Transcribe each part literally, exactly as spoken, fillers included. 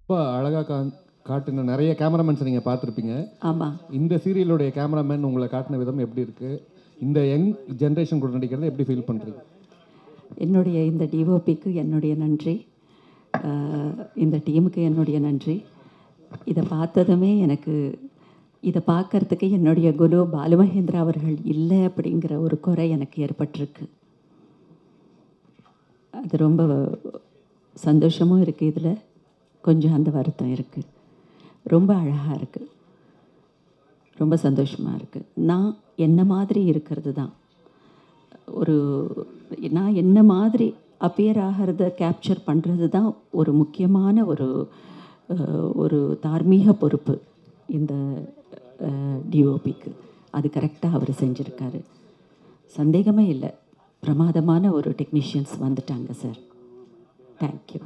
ரொம்ப அழகாக கா காட்டின நிறைய கேமராமேன்ஸ் நீங்கள் பார்த்துருப்பீங்க. ஆமாம். இந்த சீரியலுடைய கேமராமேன் உங்களை காட்டின விதம் எப்படி இருக்குது? இந்த யங் ஜென்ரேஷன் கூட நடிக்கிறத எப்படி ஃபீல் பண்ணுறீங்க? என்னுடைய இந்த டிஓபிக்கு என்னுடைய நன்றி, இந்த டீமுக்கு என்னுடைய நன்றி. இதை பார்த்ததுமே எனக்கு இதை பார்க்கறதுக்கு என்னுடைய குரு பாலுமகேந்திரா அவர்கள் இல்லை அப்படிங்கிற ஒரு குறை எனக்கு ஏற்பட்டிருக்கு. அது ரொம்ப சந்தோஷமும் இருக்குது, இதில் கொஞ்சம் அந்த வருத்தம் இருக்குது. ரொம்ப அழகாக இருக்குது, ரொம்ப சந்தோஷமாக இருக்குது. நான் என்ன மாதிரி இருக்கிறது தான் ஒரு நான் என்ன மாதிரி அப்பியர் ஆகிறத கேப்சர் பண்ணுறது தான் ஒரு முக்கியமான ஒரு ஒரு தார்மீக பொறுப்பு இந்த டிஓபிக்கு. அது கரெக்டாக அவர் செஞ்சுருக்காரு, சந்தேகமே இல்லை. பிரமாதமான ஒரு டெக்னீஷியன்ஸ் வந்துட்டாங்க சார். தேங்க்யூ.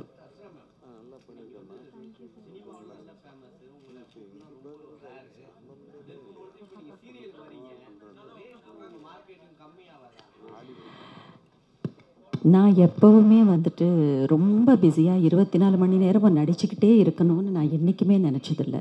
நான் எப்போவுமே வந்துட்டு ரொம்ப பிஸியாக இருபத்தி நாலு மணி நேரமும் நடிச்சுக்கிட்டே இருக்கணும்னு நான் என்றைக்குமே நினச்சதில்லை.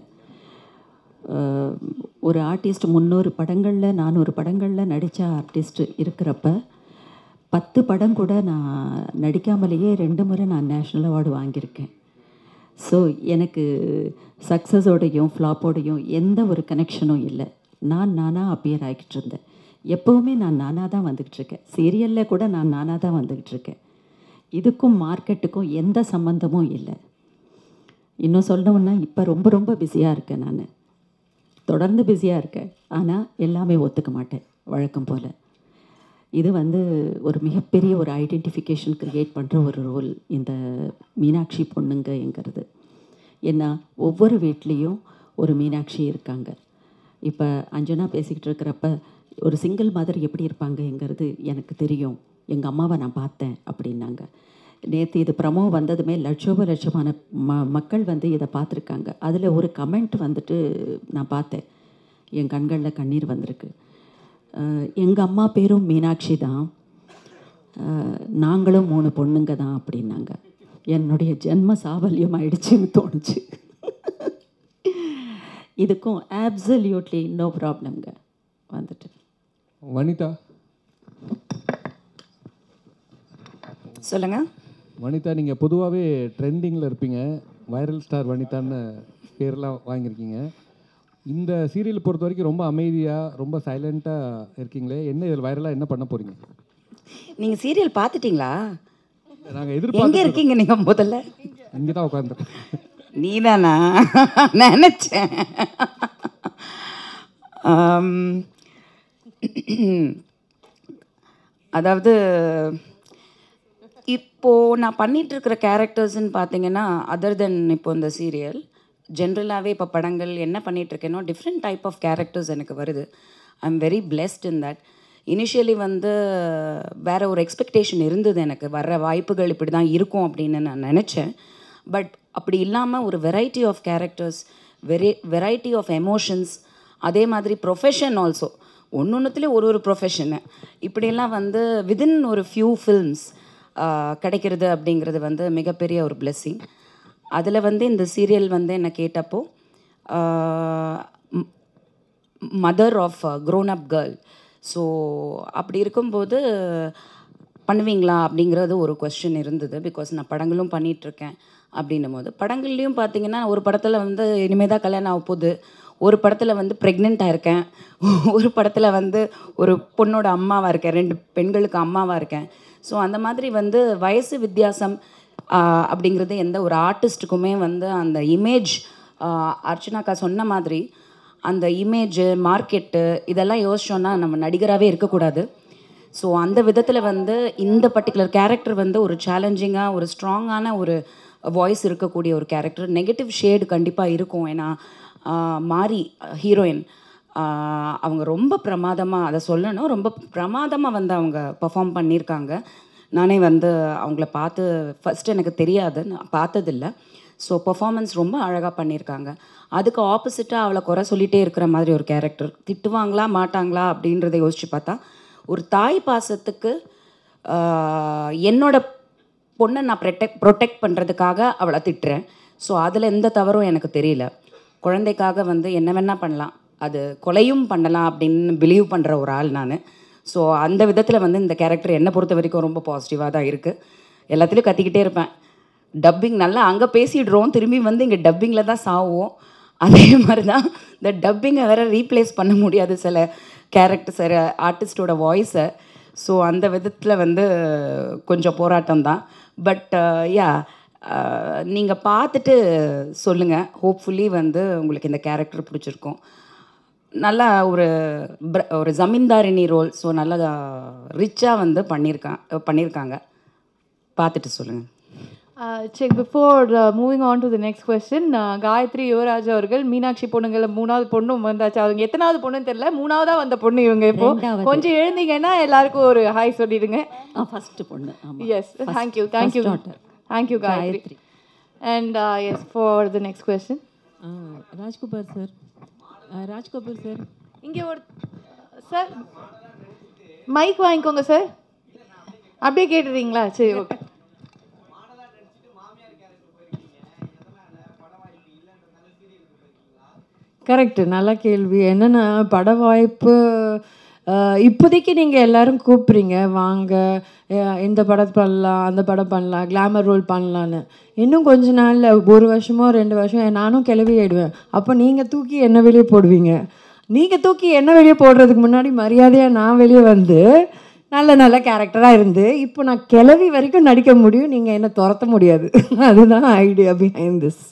ஒரு ஆர்டிஸ்ட் முந்நூறு படங்களில் நானூறு படங்களில் நடித்த ஆர்டிஸ்ட் இருக்கிறப்ப பத்து படம் கூட நான் நடிக்காமலேயே ரெண்டு முறை நான் நேஷ்னல் அவார்டு வாங்கியிருக்கேன். ஸோ எனக்கு சக்ஸஸோடையும் ஃப்ளாப்போடையும் எந்த ஒரு கனெக்ஷனும் இல்லை. நான் நானாக அப்பியர் ஆகிக்கிட்டு இருந்தேன். எப்போவுமே நான் நானாக தான் வந்துக்கிட்டு இருக்கேன். சீரியலில் கூட நான் நானாக தான் வந்துக்கிட்டு இருக்கேன். இதுக்கும் மார்க்கெட்டுக்கும் எந்த சம்மந்தமும் இல்லை. இன்னும் சொல்லணும்னா இப்போ ரொம்ப ரொம்ப பிஸியாக இருக்கேன். நான் தொடர்ந்து பிஸியாக இருக்கேன், ஆனால் எல்லாமே ஒத்துக்க மாட்டேன் வழக்கம் போல். இது வந்து ஒரு மிகப்பெரிய ஒரு ஐடென்டிஃபிகேஷன் க்ரியேட் பண்ணுற ஒரு ரோல் இந்த மீனாட்சி பொண்ணுங்கங்கிறது. ஏன்னா ஒவ்வொரு வீட்லேயும் ஒரு மீனாட்சி இருக்காங்க. இப்போ அஞ்சனா பேசிக்கிட்டு இருக்கிறப்ப ஒரு சிங்கிள் மதர் எப்படி இருப்பாங்கங்கிறது எனக்கு தெரியும், எங்கள் அம்மாவை நான் பார்த்தேன் அப்படின்னாங்க. நேற்று இது ப்ரமோ வந்ததுமே லட்சோப லட்சமான ம மக்கள் வந்து இதை பார்த்துருக்காங்க. அதில் ஒரு கமெண்ட் வந்துட்டு நான் பார்த்தேன், என் கண்களில் கண்ணீர் வந்திருக்கு. எங்கள் அம்மா பேரும் மீனாட்சி தான், நாங்களும் மூணு பொண்ணுங்க தான் அப்படின்னாங்க. என்னுடைய ஜென்ம சாபல்யம் ஆயிடுச்சுன்னு தோணுச்சு. இதுக்கும் ஆப்சல்யூட்லி நோ ப்ராப்ளம்ங்க. வந்துட்டு வனிதா சொல்லுங்க. வனிதா, நீங்கள் பொதுவாகவே ட்ரெண்டிங்கில் இருப்பீங்க, வைரல் ஸ்டார் வனிதான்னு பேர்லாம் வாங்கியிருக்கீங்க. இந்த சீரியல் பொறுத்த வரைக்கும் ரொம்ப அமைதியாக ரொம்ப சைலண்ட்டாக இருக்கீங்களே, என்ன இதில் வைரலாக என்ன பண்ண போகிறீங்க? நீங்கள் சீரியல் பார்த்துட்டீங்களா? நாங்கள் எதிர்பார்த்து எங்கே இருக்கீங்க நீங்கள்? முதல்ல இங்கே தான் உட்காந்துருக்கேன். நீ தானா நினச்சேன். அதாவது இப்போது நான் பண்ணிகிட்ருக்கிற கேரக்டர்ஸ்ன்னு பார்த்தீங்கன்னா, அதர் தென் இப்போ இந்த சீரியல் ஜென்ரலாகவே இப்போ படங்கள் என்ன பண்ணிகிட்ருக்கேனோ டிஃப்ரெண்ட் டைப் ஆஃப் கேரக்டர்ஸ் எனக்கு வருது. I am very blessed in that. Initially வந்து வேறு ஒரு எக்ஸ்பெக்டேஷன் இருந்தது எனக்கு, வர்ற வாய்ப்புகள் இப்படி தான் இருக்கும் அப்படின்னு நான் நினச்சேன். பட் அப்படி இல்லாமல் ஒரு variety of characters, very variety of emotions, அதே மாதிரி ப்ரொஃபஷன் ஆல்சோ, ஒன்று ஒன்றுத்துலேயும் ஒரு ஒரு ப்ரொஃபஷனு இப்படியெல்லாம் வந்து விதின் ஒரு ஃபியூ ஃபில்ம்ஸ் கிடைக்கிறது அப்படிங்கிறது வந்து மிகப்பெரிய ஒரு பிளெஸ்ஸிங். அதில் வந்து இந்த சீரியல் வந்து என்ன கேட்டப்போ, mother of grown up girl, so அப்படி இருக்கும்போது பண்ணுவீங்களா அப்படிங்கிறது ஒரு கொஸ்டின் இருந்தது. பிகாஸ் நான் படங்களும் பண்ணிகிட்ருக்கேன். அப்படின்னும் போது படங்கள்லேயும் பார்த்தீங்கன்னா, ஒரு படத்தில் வந்து இனிமேல் தான் கல்யாணம் ஆக போகுது, ஒரு படத்தில் வந்து ப்ரெக்னெண்ட்டாக இருக்கேன், ஒரு படத்தில் வந்து ஒரு பொண்ணோட அம்மாவாக இருக்கேன், ரெண்டு பெண்களுக்கு அம்மாவாக இருக்கேன். ஸோ அந்த மாதிரி வந்து வயசு வித்தியாசம் அப்படிங்கிறது எந்த ஒரு ஆர்டிஸ்ட்டுக்குமே வந்து அந்த இமேஜ், அர்ச்சனாக்கா சொன்ன மாதிரி அந்த இமேஜு மார்க்கெட்டு இதெல்லாம் யோசிச்சோன்னா நம்ம நடிகராகவே இருக்கக்கூடாது. ஸோ அந்த விதத்தில் வந்து இந்த பர்டிகுலர் கேரக்டர் வந்து ஒரு சேலஞ்சிங்காக ஒரு ஸ்ட்ராங்கான ஒரு வாய்ஸ் இருக்கக்கூடிய ஒரு கேரக்டர். நெகட்டிவ் ஷேடு கண்டிப்பாக இருக்கும். ஏன்னா மாரி ஹீரோயின் அவங்க ரொம்ப பிரமாதமாக, அதை சொல்லணும், ரொம்ப பிரமாதமாக வந்து அவங்க பர்ஃபார்ம் பண்ணியிருக்காங்க. நானே வந்து அவங்கள பார்த்து ஃபஸ்ட்டு எனக்கு தெரியாது, நான் பார்த்ததில்லை. ஸோ பர்ஃபார்மன்ஸ் ரொம்ப அழகாக பண்ணியிருக்காங்க. அதுக்கு ஆப்போசிட்டாக அவளை குறை சொல்லிகிட்டே இருக்கிற மாதிரி ஒரு கேரக்டர். திட்டுவாங்களா மாட்டாங்களா அப்படின்றத யோசித்து பார்த்தா, ஒரு தாய் பாசத்துக்கு என்னோட பொண்ணை நான் ப்ரொடெக்ட் ப்ரொடெக்ட் பண்ணுறதுக்காக அவளை திட்டுறேன். ஸோ அதில் எந்த தவறும் எனக்கு தெரியல. குழந்தைக்காக வந்து என்ன வேணால் பண்ணலாம், அது கொலையும் பண்ணலாம் அப்படின்னு பிலீவ் பண்ணுற ஒரு ஆள் நான். ஸோ அந்த விதத்தில் வந்து இந்த கேரக்டர் என்னை பொறுத்த வரைக்கும் ரொம்ப பாசிட்டிவாக தான் இருக்குது. எல்லாத்துலேயும் கத்திக்கிட்டே இருப்பேன். டப்பிங் நல்லா அங்கே பேசிடுறோம், திரும்பி வந்து இங்கே டப்பிங்கில் தான் சாவோம். அதே மாதிரி தான் இந்த டப்பிங்கை வேறு ரீப்ளேஸ் பண்ண முடியாது சில கேரக்டர் சில ஆர்டிஸ்டோட வாய்ஸை. ஸோ அந்த விதத்தில் வந்து கொஞ்சம் போராட்டம் தான். பட் யா, நீங்கள் பார்த்துட்டு சொல்லுங்கள். ஹோப்ஃபுல்லி வந்து உங்களுக்கு இந்த கேரக்டர் பிடிச்சிருக்கும். நல்லா ஒரு ஒரு ஜமீன்தாரினி ரோல். ஸோ நல்லா ரிச்சாக வந்து பண்ணியிருக்கா பண்ணியிருக்காங்க பார்த்துட்டு சொல்லுங்கள். Check before moving on to the next question, Gayathri Yuvaraj அவர்கள் மீனாட்சி பொண்ணுங்கள மூணாவது பொண்ணும் வந்தாச்சு. அவங்க எத்தனாவது பொண்ணுன்னு தெரியல, மூணாவதா வந்த பொண்ணு இவங்க. இப்போ கொஞ்சம் எழுந்தீங்கன்னா எல்லாருக்கும் ஒரு ஹாய் சொல்லிடுங்க. ஃபர்ஸ்ட் பொண்ணு. Yes, thank you thank you thank you Gayathri. And yes, for the next question Rajkumar sir. Rajkapoor sir இங்கே ஒரு சார் மைக் வாங்கிக்கோங்க சார். அப்படியே கேட்டுறீங்களா? சரி, ஓகே. கரெக்டு, நல்ல கேள்வி. என்னென்னா பட வாய்ப்பு இப்போதைக்கு நீங்கள் எல்லோரும் கூப்பிட்றீங்க, வாங்க இந்த படம் பண்ணலாம், அந்த படம் பண்ணலாம், கிளாமர் ரோல் பண்ணலான்னு. இன்னும் கொஞ்ச நாளில் ஒரு வருஷமோ ரெண்டு வருஷம் நானும் கிளவி ஆகிடுவேன். அப்போ நீங்கள் தூக்கி என்ன வெளியே போடுவீங்க. நீங்கள் தூக்கி என்ன வெளியே போடுறதுக்கு முன்னாடி மரியாதையாக நான் வெளியே வந்து நல்ல நல்ல கேரக்டராக இருந்து இப்போ நான் கிளவி வரைக்கும் நடிக்க முடியும், நீங்கள் என்னை துரத்த முடியாது. அதுதான் ஐடியா பிஹைண்ட் திஸ்.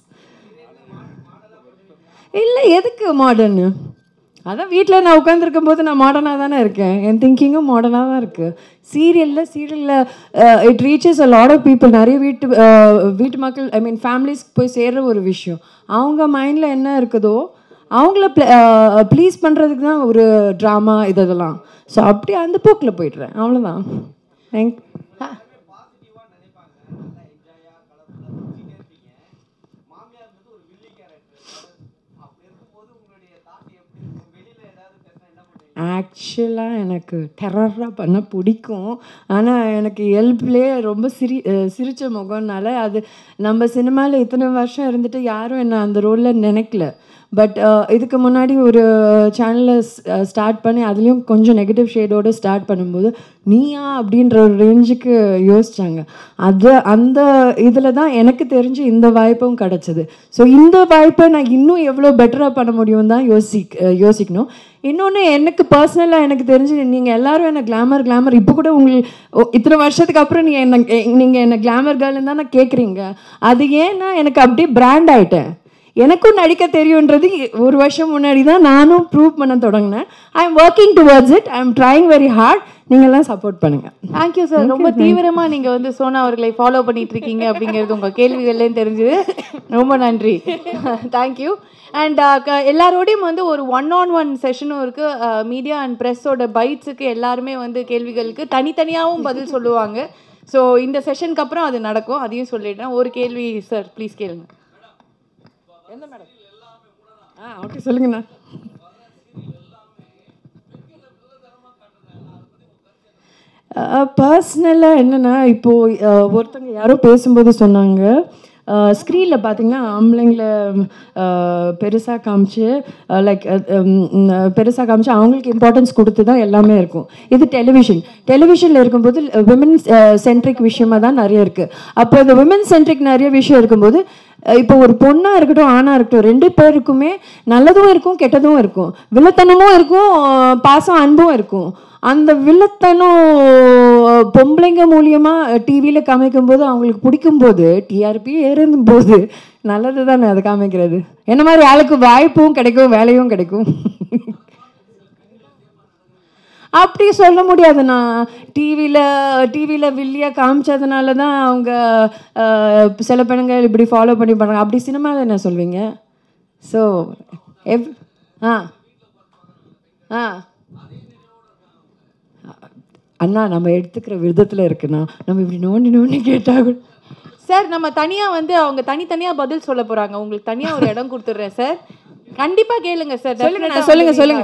இல்லை, எதுக்கு மாடர்னு? அதான் வீட்டில் நான் உட்காந்துருக்கும் போது நான் மாடர்னாக தானே இருக்கேன். என் திங்கிங்கும் மாடர்னாக தான் இருக்குது. சீரியலில் சீரியலில் it reaches a lot of people. நிறைய வீட்டு வீட்டு மக்கள், ஐ மீன் ஃபேமிலிஸ்க்கு போய் சேர்கிற ஒரு விஷயம். அவங்க மைண்டில் என்ன இருக்குதோ அவங்கள ப்ளீஸ் பண்ணுறதுக்கு தான் ஒரு ட்ராமா இதெல்லாம். ஸோ அப்படி அந்த போக்கில் போய்ட்றேன், அவ்வளோதான். தேங்க் ஆக்சுவலாக எனக்கு டெரராக பண்ண பிடிக்கும். ஆனால் எனக்கு இயல்புலேயே ரொம்ப சிரி சிரித்த முகம்னால அது நம்ம சினிமாவில் இத்தனை வருஷம் இருந்துட்டு யாரும் என்ன அந்த ரோலில் நினைக்கல. பட் இதுக்கு முன்னாடி ஒரு சேனலில் ஸ்டார்ட் பண்ணி அதுலேயும் கொஞ்சம் நெகட்டிவ் ஷேடோடு ஸ்டார்ட் பண்ணும்போது நீயா அப்படின்ற ஒரு ரேஞ்சுக்கு யோசித்தாங்க. அது அந்த இதில் தான் எனக்கு தெரிஞ்சு இந்த வாய்ப்பும் கிடச்சிது. ஸோ இந்த வாய்ப்பை நான் இன்னும் எவ்வளோ பெட்டராக பண்ண முடியும் தான் யோசிக் யோசிக்கணும். இன்னொன்று எனக்கு பர்சனலாக எனக்கு தெரிஞ்சு நீங்கள் எல்லோரும் என்ன கிளாமர் கிளாமர் இப்போ கூட உங்களுக்கு இத்தனை வருஷத்துக்கு அப்புறம் நீங்கள் என்ன நீங்கள் என்ன கிளாமர் கேர்ள்னு தானே கேட்குறீங்க. அது ஏன்னா எனக்கு அப்படியே பிராண்ட் ஆகிட்டேன். எனக்கும் நடிக்க தெரியுன்றது ஒரு வருஷம் முன்னாடி தான் நானும் ப்ரூவ் பண்ண தொடங்கினேன். I am working towards it. I am trying very hard. நீங்கள்லாம் சப்போர்ட் பண்ணுங்கள். Thank you sir. ரொம்ப தீவிரமாக நீங்கள் வந்து சோனா அவர்களை ஃபாலோ பண்ணிட்டு இருக்கீங்க அப்படிங்கிறது உங்கள் கேள்விகள்லேயும் தெரிஞ்சுது. ரொம்ப நன்றி. தேங்க்யூ. அண்ட் எல்லாரோடையும் வந்து ஒரு ஒன் ஆன் ஒன் செஷனும் இருக்குது. மீடியா அண்ட் ப்ரெஸ்ஸோட பைட்ஸுக்கு எல்லாருமே வந்து கேள்விகளுக்கு தனித்தனியாகவும் பதில் சொல்லுவாங்க. ஸோ இந்த செஷனுக்கு அப்புறம் அது நடக்கும், அதையும் சொல்லிடுறேன். ஒரு கேள்வி சார், ப்ளீஸ் கேளுங்க. என்ன மேடம்? ஆ ஓகே, சொல்லுங்கண்ணா. பர்சனலாக என்னென்னா, இப்போது ஒருத்தவங்க யாரோ பேசும்போது சொன்னாங்க, ஸ்க்ரீனில் பார்த்தீங்கன்னா ஆம்பளைங்களை பெருசாக காமிச்சு லைக் பெருசாக காமிச்சு அவங்களுக்கு இம்பார்ட்டன்ஸ் கொடுத்து தான் எல்லாமே இருக்கும். இது டெலிவிஷன். டெலிவிஷனில் இருக்கும்போது விமன் சென்ட்ரிக் விஷயமாக தான் நிறைய இருக்குது. அப்போ இந்த விமன் சென்ட்ரிக் நிறைய விஷயம் இருக்கும்போது இப்போ ஒரு பொண்ணாக இருக்கட்டும் ஆணாக இருக்கட்டும் ரெண்டு பேருக்குமே நல்லதும் இருக்கும் கெட்டதும் இருக்கும், வில்லத்தனமும் இருக்கும், பாசம் அன்பும் இருக்கும். அந்த வில்லத்தனம் பொம்பளைங்க மூலியமாக டிவியில் காமிக்கும்போது அவங்களுக்கு பிடிக்கும்போது டிஆர்பி ஏறும் போது நல்லது தானே அதை காமிக்கிறது. என்ன மாதிரி ஆளுக்கு வாய்ப்பும் கிடைக்கும், வேலையும் கிடைக்கும். அப்படி சொல்ல முடியாது. நான் டிவியில் டிவியில் வில்லியாக காமிச்சதுனால தான் அவங்க சில பெண்கள் இப்படி ஃபாலோ பண்ணி பண்ணுறாங்க. அப்படி சினிமாவில் என்ன சொல்வீங்க? ஸோ எவ் ஆ ஆ அண்ணா நம்ம எடுத்துக்கிற விதத்தில் இருக்குண்ணா. நம்ம இப்படி நோண்டி நோண்டி கேட்டாங்க சார். நம்ம தனியாக வந்து அவங்க தனித்தனியாக பதில் சொல்ல போகிறாங்க. உங்களுக்கு தனியாக ஒரு இடம் கொடுத்துட்றேன் சார். கண்டிப்பாக கேளுங்க சார். சொல்லுங்க சொல்லுங்க சொல்லுங்க.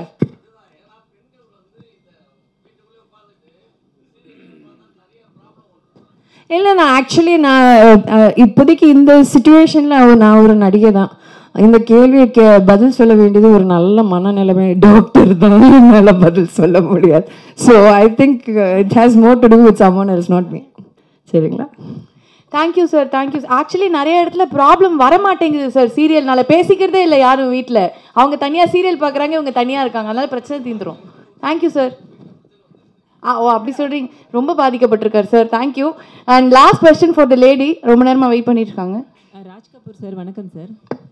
இல்லை நான் ஆக்சுவலி நான் இப்போதைக்கு இந்த சுச்சுவேஷனில் நான் ஒரு நடிகை தான். இந்த கேள்வியை கே பதில் சொல்ல வேண்டியது ஒரு நல்ல மனநிலைமை டாக்டர் தான், என்னால் பதில் சொல்ல முடியாது. So I think it has more to do with someone else, not me. சரிங்களா? Thank you sir, thank you. ஆக்சுவலி நிறைய இடத்துல ப்ராப்ளம் வர மாட்டேங்குது சார் சீரியல்னால. பேசிக்கிறதே இல்லை யாரும் வீட்டில். அவங்க தனியாக சீரியல் பார்க்குறாங்க, இவங்க தனியாக இருக்காங்க, அதனால பிரச்சனை தீந்துரும். Thank you sir. ஆ ஓ அப்படி சொல்கிறீங்க. ரொம்ப பாதிக்கப்பட்டிருக்காரு sir. Thank you. And last question for the lady. ரொம்ப நேரமாக வெயிட் பண்ணிட்டு இருக்காங்க. ராஜ் கபூர் சார், வணக்கம் sir.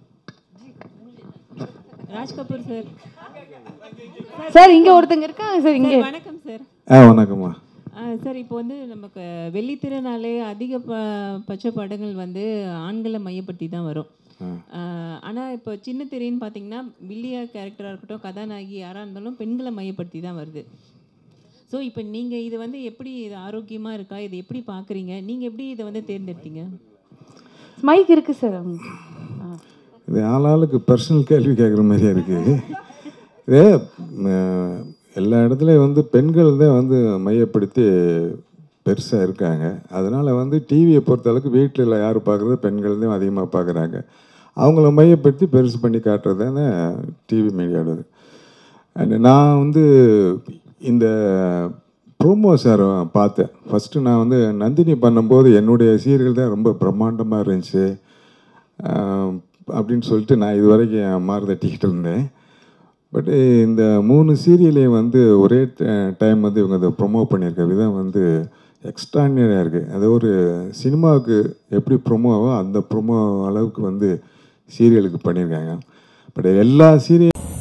Raj Kapoor sir. Sir இங்கே ஒருத்தங்க இருக்காங்க சார். இங்கே வணக்கம் சார். ஆ வணக்கம்மா சார். இப்போ வந்து நமக்கு வெள்ளித்திறனாலே அதிக ப பட்ச படங்கள் வந்து ஆண்களை மையப்படுத்தி தான் வரும். ஆனால் இப்போ சின்ன திரைன்னு பார்த்தீங்கன்னா வில்லியா கேரக்டராக இருக்கட்டும், கதாநாயகி யாராக இருந்தாலும் பெண்களை மையப்படுத்தி தான் வருது. ஸோ இப்போ நீங்கள் இது வந்து எப்படி இது ஆரோக்கியமாக இருக்கா, இதை எப்படி பார்க்குறீங்க, நீங்கள் எப்படி இதை வந்து தேர்ந்தெடுத்தீங்க? மைக் இருக்குது சார். இது ஆளாளுக்கு பர்சனல் கேள்வி கேட்குற மாதிரியே இருக்குது. இது எல்லா இடத்துலையும் வந்து பெண்கள் தான் வந்து மையப்படுத்தி பெருசாக இருக்காங்க. அதனால் வந்து டிவியை பொறுத்தளவுக்கு வீட்டில் யார் பார்க்குறது, பெண்கள் தான் அதிகமாக பார்க்குறாங்க. அவங்கள மையப்படுத்தி பெருசு பண்ணி காட்டுறது தானே டிவி மீடியாவோடது. அண்ட் நான் வந்து இந்த ப்ரோமோ சார் பார்த்தேன். ஃபஸ்ட்டு நான் வந்து நந்தினி பண்ணும்போது என்னுடைய சீரியல் தான் ரொம்ப பிரம்மாண்டமாக இருந்துச்சு அப்படின்னு சொல்லிட்டு நான் இது வரைக்கும் மாறு தட்டிக்கிட்டு இருந்தேன். பட்டு இந்த மூணு சீரியலையும் வந்து ஒரே டைம் வந்து இவங்க அதை ப்ரொமோட் பண்ணியிருக்க விதம் வந்து எக்ஸ்ட்ராடினரியாக இருக்குது. அது ஒரு சினிமாவுக்கு எப்படி ப்ரொமோவோ அந்த ப்ரொமோ அளவுக்கு வந்து சீரியலுக்கு பண்ணியிருக்காங்க. பட் எல்லா சீரியல்